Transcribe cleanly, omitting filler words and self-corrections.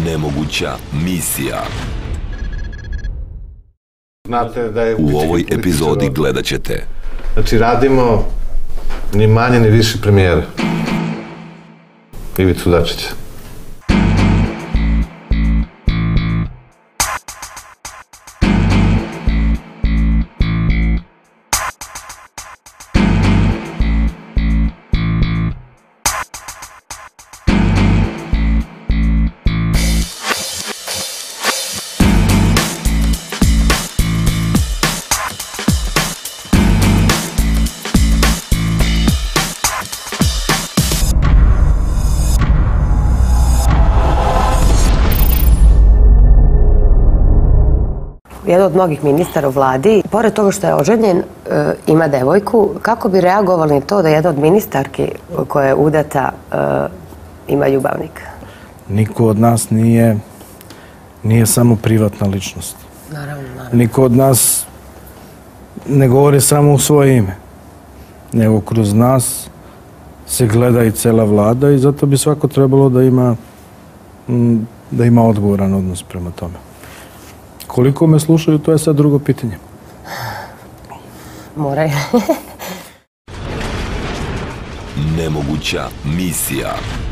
Nemoguća misija. Znate da je U ovoj epizodi gledat ćete. Znači, radimo ni manje ni više premijera. Ivicu Dačića. Jedan od mnogih ministara u vladi, pored toga što je oženjen, ima devojku. Kako bi reagovali na to da jedna od ministarki koja je udata ima ljubavnika? Niko od nas nije samo privatna ličnost. Naravno. Niko od nas ne govori samo u svoje ime, nego kroz nas se gleda i cela vlada i zato bi svako trebalo da ima odgovoran odnos prema tome. Koliko me slušaju, to je sad drugo pitanje. Moraju. Nemoguća misija.